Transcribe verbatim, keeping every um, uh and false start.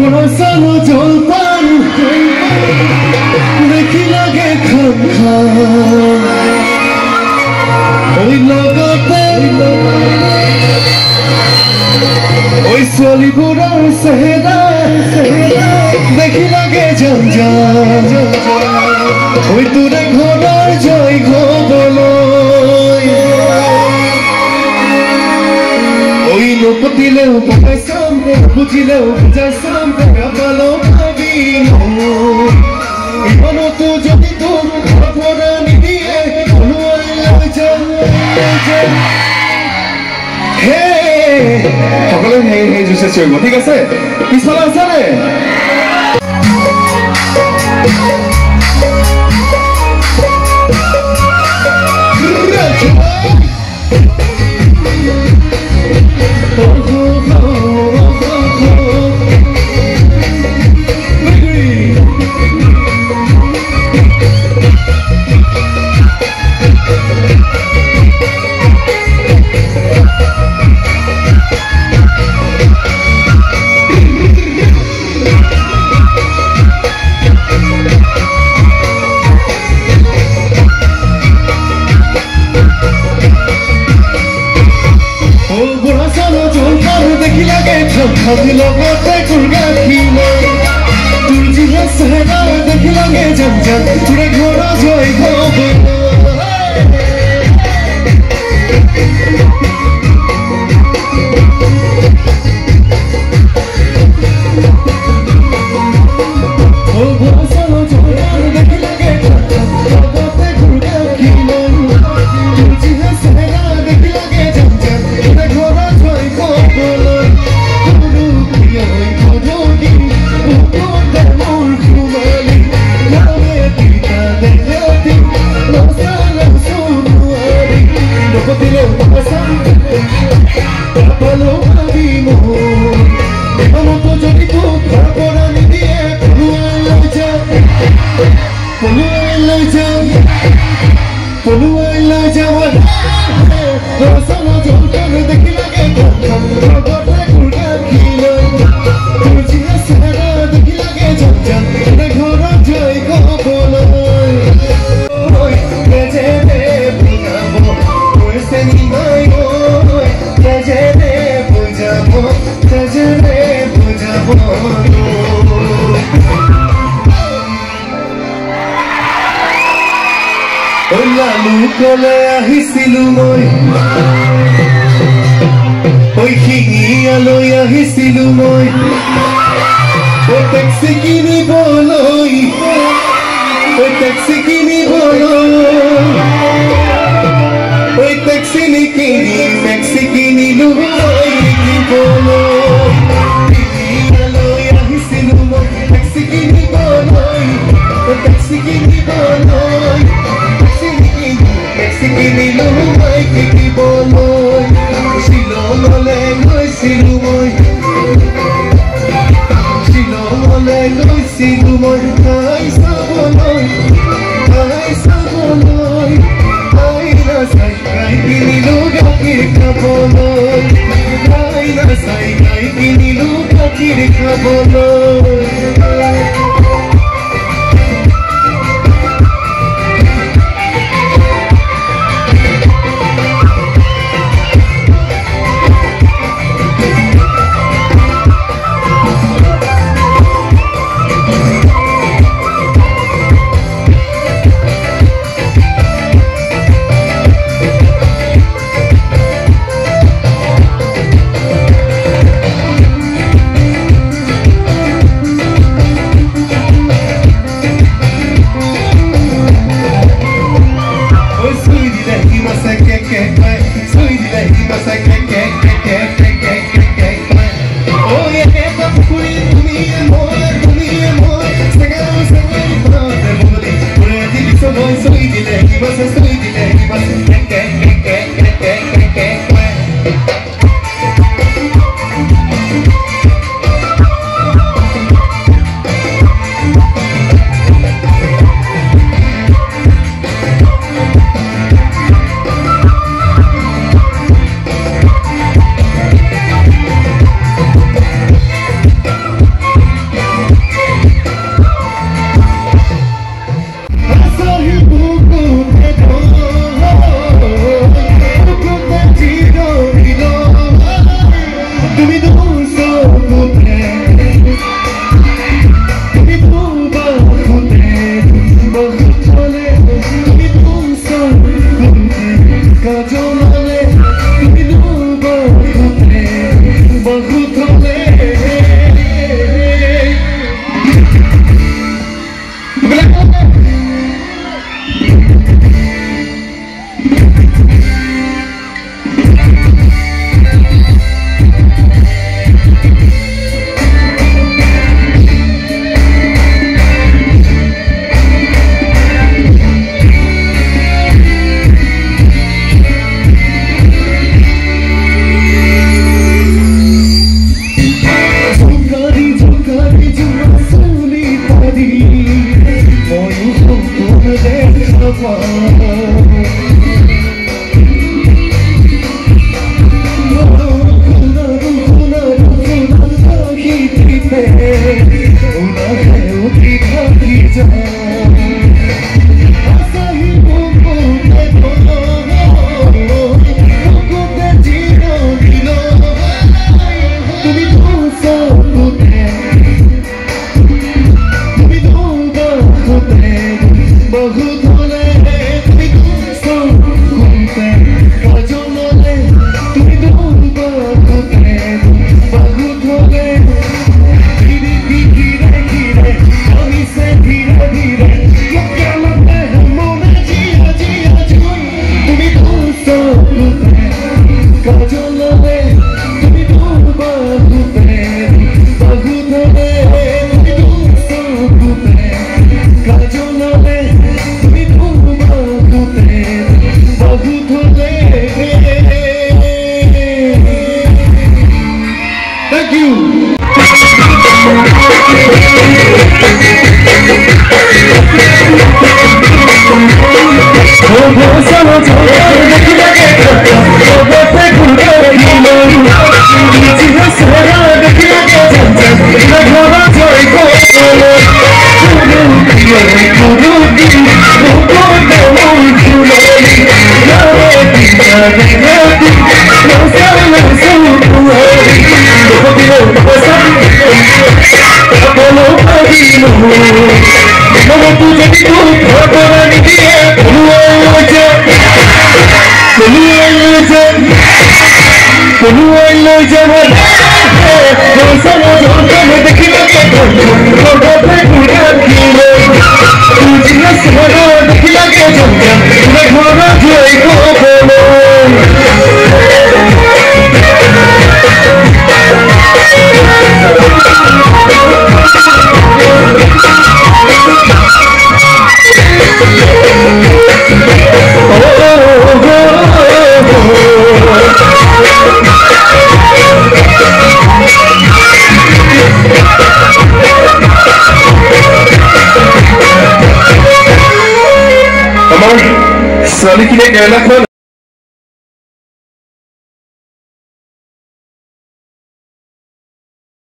বৰচালো জলপান দেখি লাগে খান খান ওই লগতে ওই ছোৱালীবোৰৰ চেহেৰা দেখি লাগে যাম যাম ওই তোৰে ঘৰৰ জয় ঘবলৈ ওই নপতিলেও পকাই চাম বুজিলেও বুজাই চাম পালো ভাবি ইমানতো যদি তোৰ ঘৰ নিদিয়ে হলুৱাই লৈ যাম হে সকলোৱে সেই সেই জুচে চিঞৰিব ঠিক আছে পিছফালে আছেনে খাবি লগতে কুৰগা খিলে তোৰ যিহে চেহেৰা দেখি লাগে যাম যাম তোৰে ঘৰ জয় ঘৰ কলে আহিছিলো মই ঐ শিঙিয়ালৈ আহিছিলো মই টেক্সি কিনিবলৈ ঐ টেক্সি কিনিবলৈ ঐ টেক্সি নিকিনি টেক্সি কিনিলো মই কিনিবলৈ শিঙিয়ালৈ আহিছিলো মই টেক্সি কিনিবলৈ টেক্সি কিনিবলৈ কিনিলো মই কিনিবলৈ শ্বিলঙলৈ গৈছিলো মই শ্বিলঙলৈ গৈছিলো মই ঠাই চাবলৈ ঠাই চাবলৈ ঠাই নাচাই গাই কিনিলো গাখীৰ খাবলৈ ঠাই নাচাই গাই কিনিলো গাখীৰ খাবলৈ Soalnya kita kayak